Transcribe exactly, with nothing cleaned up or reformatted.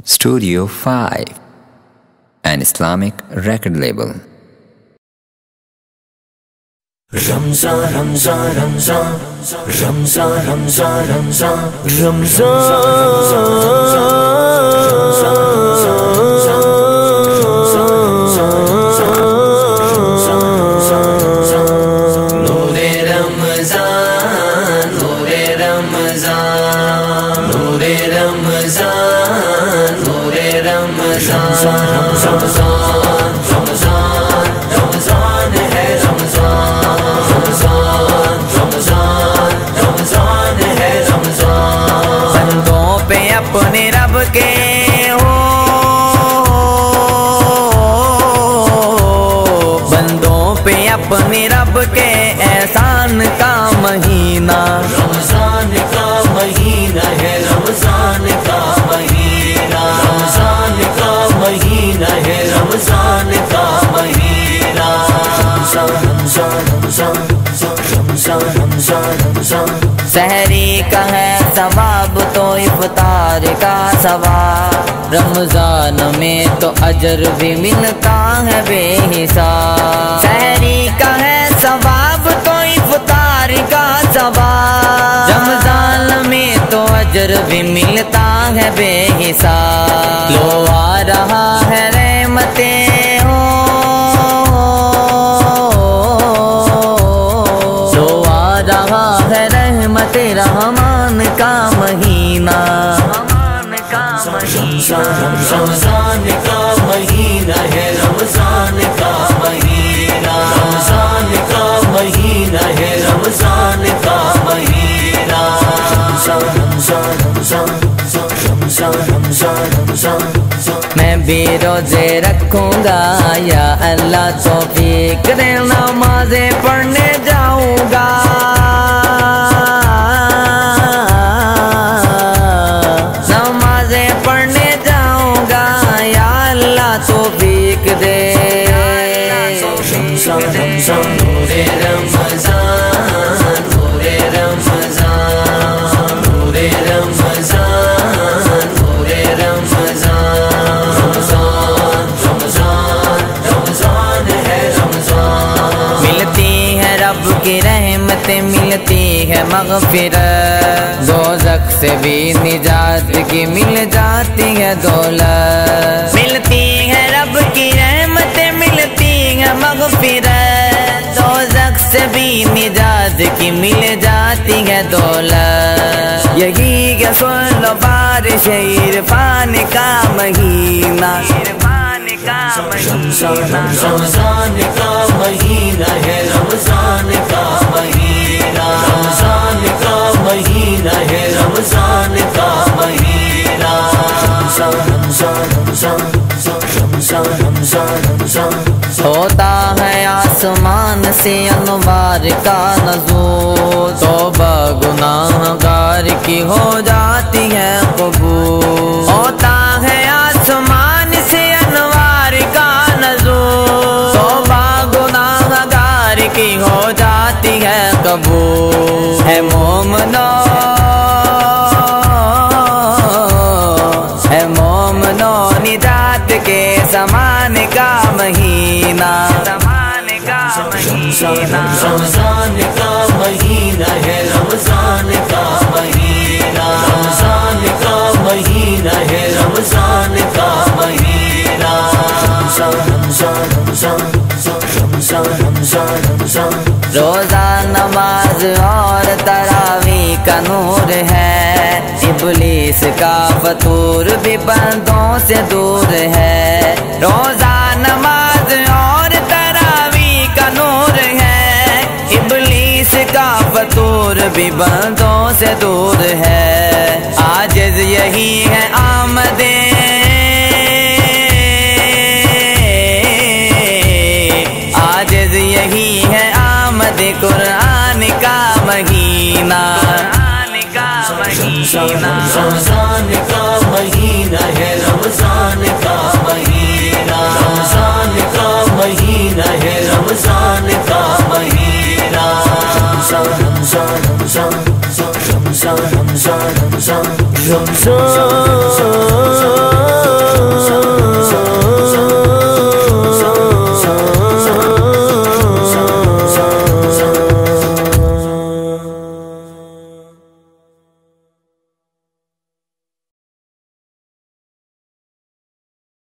Studio five, an Islamic record label. Ramzan, Ramzan, Ramzan, Ramzan, Ramzan, Ramzan, Ramzan. अपने रब के हो बंदों पे अपने रब के एहसान का महीना रमजान का महीना है, रमजान का महीना, रमजान का महीना है, रमजान का महीना। रमजान रमजान रमजान रमजान रमजान रमजान सहरी का है सवाब तो इफ्तार का सवाब, रमजान में तो अजर भी मिलता है बेहिसाब। सहरी का है सवाब तो इफ्तार का सवाब, रमजान में तो अजर भी मिलता है बेहिसाब। लो आ रहा है रहमतें हो, लो आ रहा है रहमते रहमान का महीना। रमजान का महीना है, रमजान का महीना, रमजान का महीना है, रमजान का महीना। रमजान रमजान रमजान रमजान रमजान मैं भी रोजे रखूंगा या अल्लाह तौफीक दे, नमाज़ें पढ़ने जाऊंगा, नमाज़ें पढ़ने जाऊंगा या अल्लाह तौफीक दे। रमजान नूरे रमजान, नूरे रमजान, नूरे रमजान, नूरे रमजान। रमजान रमजान रमजान है रमजान, मिलती है रब की रहमतें, मिलती है मग़फ़िरत, दोज़ख से भी निजात की मिल जाती है दौलत। मिलती है रब की रहमतें, मिलती है मग़फ़िरत, दोज़ख से भी निजात की मिल जाती है दौलत। यही है सुन लो बारिश इरफान का महीना, इरफान का महीना। रमजान का महीना है, रमजान का महीना, रमजान का महीना है, रमजान का महीना। रमजान रमजान रमजान रमजान रमजान होता है आसमान से अनवार का नज़ूल, तौबा गुनाहगार की हो जाती है कबूल। होता है आसमान से अनवार का नज़ूल, तौबा गुनाहगार की हो जाती है कबूल। है मोमनो है मोमनो निजात के समान का महीना, समान का महीना। रमजान का महीना है, रमजान का महीना, रमजान का महीना है, रमजान का महीना। रमजान रमजान रमजान रमजान रमजान रोजा नमाज और तरावी का नूर है, इब्लीस का फतूर भी बंदों से दूर है। रोजा नमाज और तरावी का नूर है, इब्लीस का फतूर भी बंदों से दूर है। आजिज़ यही है आमदे, आजिज़ यही है आमद कुरान का महीना, कुरान का महीना। रमजान का महीना है, रमजान का महीना, रमजान का महीना है, रमजान का महीना। रमजान रमजान रमजान रमजान रमजान रमजान